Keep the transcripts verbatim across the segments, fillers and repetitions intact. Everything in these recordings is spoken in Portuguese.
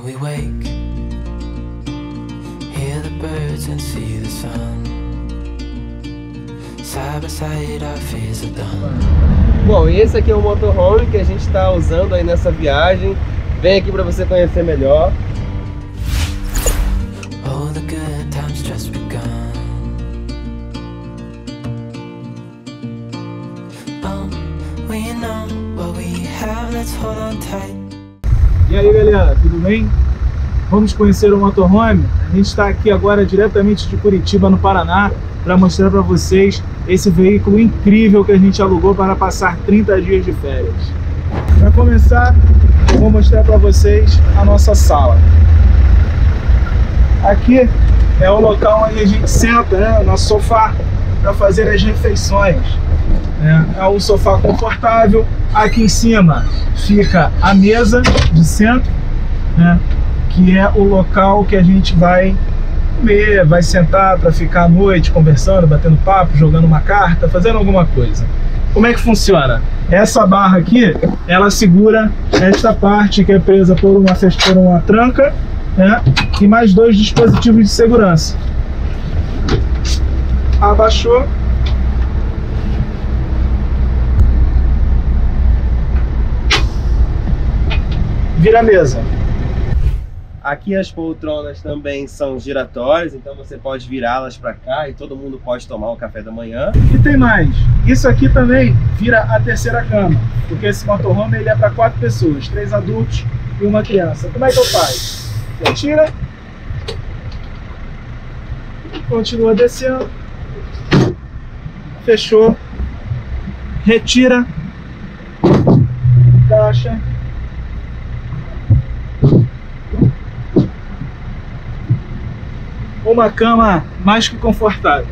we wake, hear the birds and see the sun. Side by side our fears are done. Bom, e esse aqui é o motorhome que a gente está usando aí nessa viagem. Vem aqui para você conhecer melhor. Oh, the good times just begun. Oh, we know what we have, let's hold on tight. E aí galera, tudo bem? Vamos conhecer o motorhome? A gente está aqui agora diretamente de Curitiba, no Paraná, para mostrar para vocês esse veículo incrível que a gente alugou para passar trinta dias de férias. Para começar, eu vou mostrar para vocês a nossa sala. Aqui é o local onde a gente senta, né, o nosso sofá, para fazer as refeições. É, é um sofá confortável. Aqui em cima fica a mesa de centro, né, que é o local que a gente vai comer, vai sentar para ficar à noite conversando, batendo papo, jogando uma carta, fazendo alguma coisa. Como é que funciona? Essa barra aqui, ela segura esta parte que é presa por uma, por uma tranca, né, e mais dois dispositivos de segurança. Abaixou. Vira a mesa. Aqui as poltronas também são giratórias, então você pode virá-las para cá e todo mundo pode tomar o café da manhã. E tem mais, isso aqui também vira a terceira cama, porque esse motorhome ele é para quatro pessoas, três adultos e uma criança. Como é que eu faço? Eu tiro, continua descendo, fechou, retira, encaixa. Uma cama mais que confortável.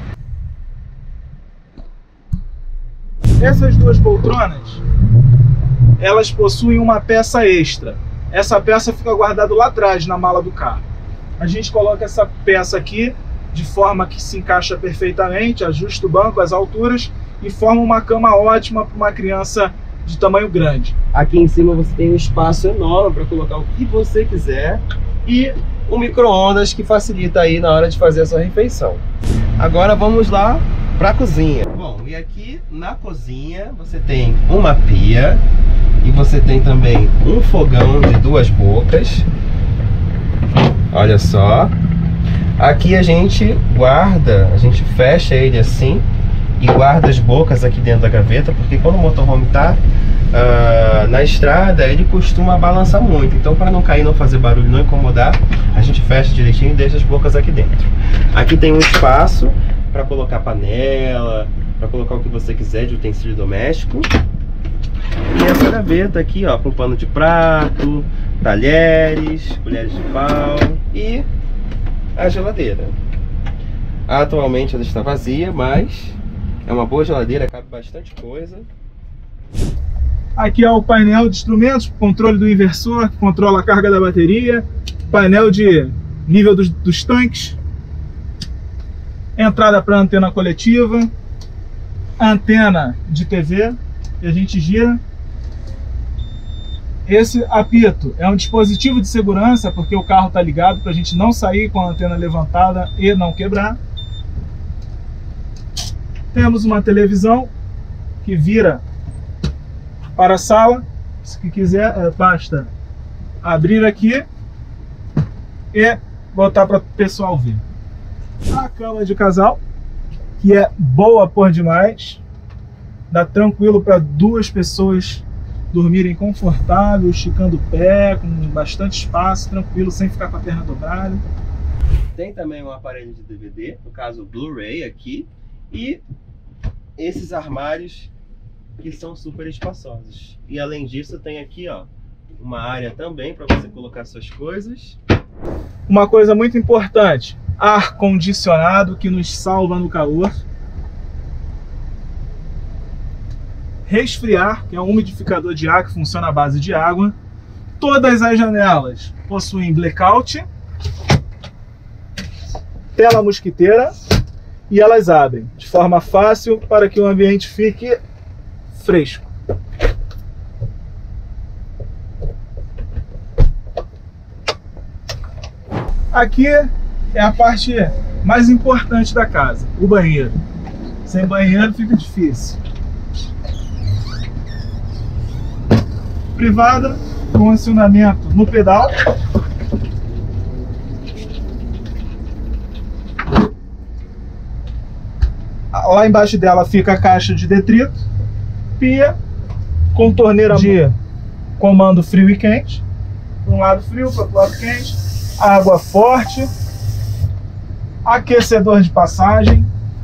Essas duas poltronas, elas possuem uma peça extra. Essa peça fica guardada lá atrás, na mala do carro. A gente coloca essa peça aqui de forma que se encaixa perfeitamente, ajusta o banco, as alturas e forma uma cama ótima para uma criança de tamanho grande. Aqui em cima você tem um espaço enorme para colocar o que você quiser e um micro-ondas que facilita aí na hora de fazer a sua refeição. Agora vamos lá para a cozinha. Bom, e aqui na cozinha você tem uma pia e você tem também um fogão de duas bocas. Olha só. Aqui a gente guarda, a gente fecha ele assim e guarda as bocas aqui dentro da gaveta, porque quando o motorhome está uh, na estrada, ele costuma balançar muito. Então, para não cair, não fazer barulho, não incomodar, a gente fecha direitinho e deixa as bocas aqui dentro. Aqui tem um espaço para colocar panela, para colocar o que você quiser de utensílio doméstico. E essa gaveta aqui, ó, com pano de prato, talheres, colheres de pau e a geladeira. Atualmente ela está vazia, mas é uma boa geladeira, cabe bastante coisa. Aqui é o painel de instrumentos, controle do inversor, que controla a carga da bateria, painel de nível dos, dos tanques, entrada para antena coletiva, antena de T V, que a gente gira. Esse apito é um dispositivo de segurança, porque o carro está ligado para a gente não sair com a antena levantada e não quebrar. Temos uma televisão que vira para a sala. Se quiser, basta abrir aqui e botar para o pessoal ver. A cama de casal, que é boa por demais. Dá tranquilo para duas pessoas dormirem confortável, esticando o pé, com bastante espaço, tranquilo, sem ficar com a perna dobrada. Tem também um aparelho de D V D, no caso Blu-ray aqui, e esses armários que são super espaçosos. E além disso tem aqui, ó, uma área também para você colocar suas coisas. Uma coisa muito importante, ar condicionado que nos salva no calor. Resfriar, que é um umidificador de ar que funciona à base de água. Todas as janelas possuem blackout, tela mosquiteira, e elas abrem de forma fácil para que o ambiente fique fresco. Aqui é a parte mais importante da casa, o banheiro. Sem banheiro fica difícil. Privada, com acionamento no pedal. Lá embaixo dela fica a caixa de detrito. Pia com torneira de comando frio e quente. Para um lado frio, para o lado quente. Água forte. Aquecedor de passagem.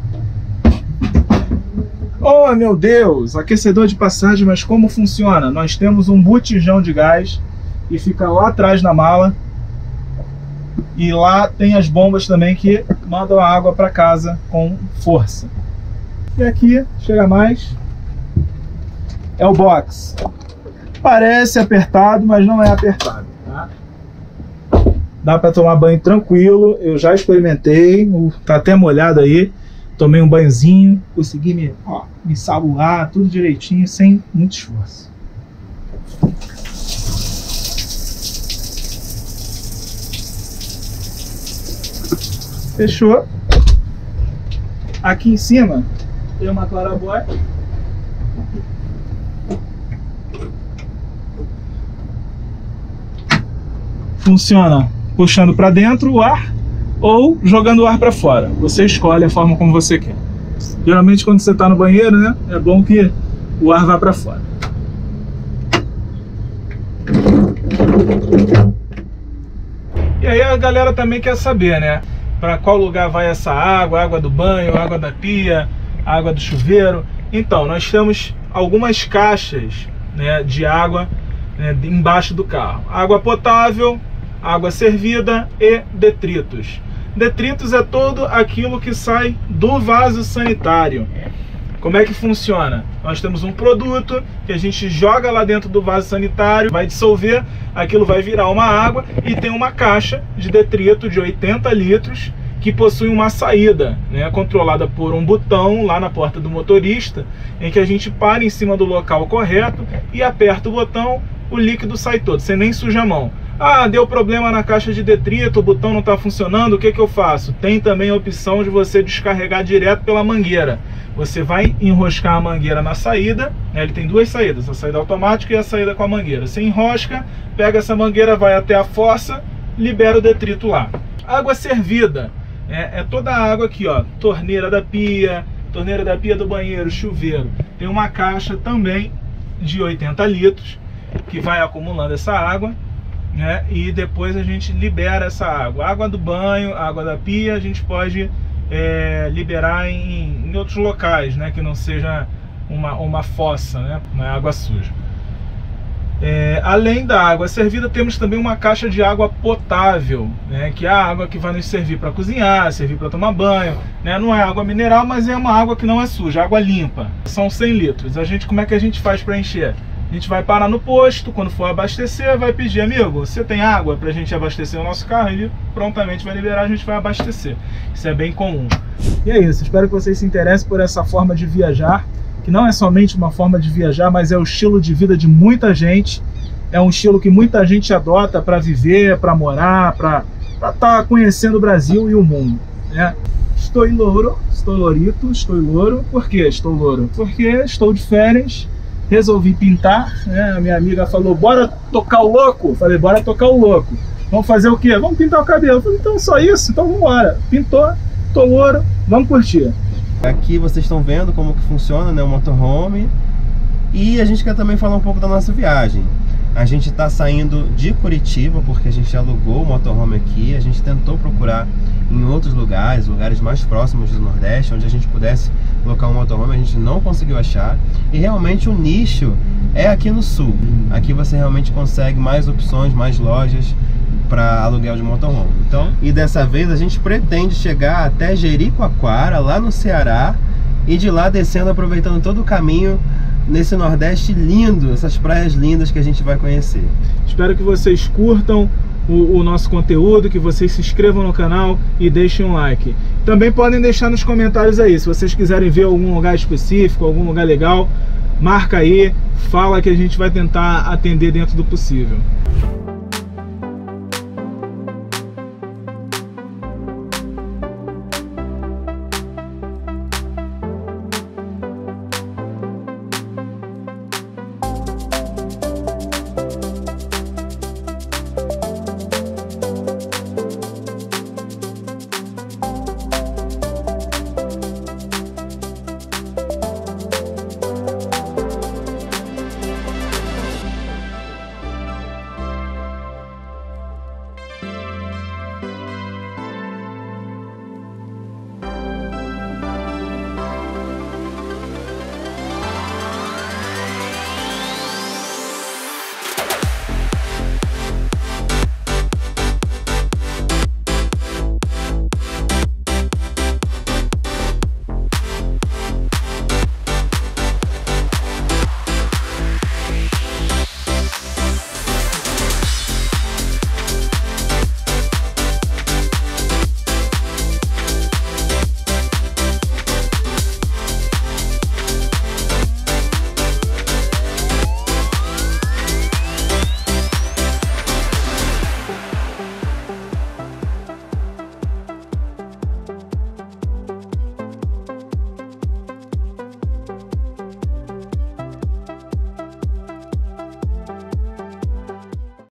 Oh, meu Deus! Aquecedor de passagem, mas como funciona? Nós temos um botijão de gás e fica lá atrás na mala. E lá tem as bombas também que mandam a água para casa com força. E aqui, chega mais, é o box. Parece apertado, mas não é apertado, tá? Dá para tomar banho tranquilo, eu já experimentei, tá até molhado aí. Tomei um banhozinho, consegui me, ó, me saboar, tudo direitinho, sem muito esforço. Fechou. Aqui em cima tem uma clarabóia. Funciona puxando para dentro o ar ou jogando o ar para fora. Você escolhe a forma como você quer. Geralmente quando você está no banheiro, né, é bom que o ar vá para fora. E aí a galera também quer saber, né, para qual lugar vai essa água, água do banho, água da pia, água do chuveiro. Então, nós temos algumas caixas, né, de água, né, embaixo do carro. Água potável, água servida e detritos. Detritos é todo aquilo que sai do vaso sanitário. Como é que funciona? Nós temos um produto que a gente joga lá dentro do vaso sanitário, vai dissolver, aquilo vai virar uma água e tem uma caixa de detrito de oitenta litros que possui uma saída, né, controlada por um botão lá na porta do motorista, em que a gente para em cima do local correto e aperta o botão, o líquido sai todo, você nem suja a mão. Ah, deu problema na caixa de detrito, o botão não está funcionando, o que que eu faço? Tem também a opção de você descarregar direto pela mangueira. Você vai enroscar a mangueira na saída, né, ele tem duas saídas, a saída automática e a saída com a mangueira. Você enrosca, pega essa mangueira, vai até a fossa, libera o detrito lá. Água servida, é, é toda a água aqui, ó, torneira da pia, torneira da pia do banheiro, chuveiro. Tem uma caixa também de oitenta litros, que vai acumulando essa água, né, e depois a gente libera essa água. Água do banho, água da pia, a gente pode é, liberar em, em outros locais, né, que não seja uma, uma fossa, né, não é água suja. É, além da água servida, temos também uma caixa de água potável, né, que é a água que vai nos servir para cozinhar, servir para tomar banho, né, não é água mineral, mas é uma água que não é suja, água limpa. São cem litros. A gente, como é que a gente faz para encher? A gente vai parar no posto, quando for abastecer, vai pedir: amigo, você tem água para a gente abastecer o nosso carro? Ele prontamente vai liberar, a gente vai abastecer. Isso é bem comum. E é isso, espero que vocês se interessem por essa forma de viajar, que não é somente uma forma de viajar, mas é o estilo de vida de muita gente. É um estilo que muita gente adota para viver, para morar, para estar conhecendo o Brasil e o mundo, né? Estou louro, estou lourito, estou louro. Por que estou louro? Porque estou de férias. Resolvi pintar, né? A minha amiga falou: bora tocar o louco? Falei: bora tocar o louco. Vamos fazer o quê? Vamos pintar o cabelo. Falei: então só isso? Então vamos embora. Pintou, tô louro, vamos curtir. Aqui vocês estão vendo como que funciona, né, o motorhome. E a gente quer também falar um pouco da nossa viagem. A gente está saindo de Curitiba porque a gente alugou o motorhome aqui. A gente tentou procurar em outros lugares, lugares mais próximos do Nordeste, onde a gente pudesse colocar um motorhome. A gente não conseguiu achar. E realmente o nicho é aqui no sul. Aqui você realmente consegue mais opções, mais lojas para aluguel de motorhome. Então, e dessa vez a gente pretende chegar até Jericoacoara, lá no Ceará, e de lá descendo, aproveitando todo o caminho nesse Nordeste lindo, essas praias lindas que a gente vai conhecer. Espero que vocês curtam o, o nosso conteúdo, que vocês se inscrevam no canal e deixem um like. Também podem deixar nos comentários aí, se vocês quiserem ver algum lugar específico, algum lugar legal, marca aí, fala que a gente vai tentar atender dentro do possível.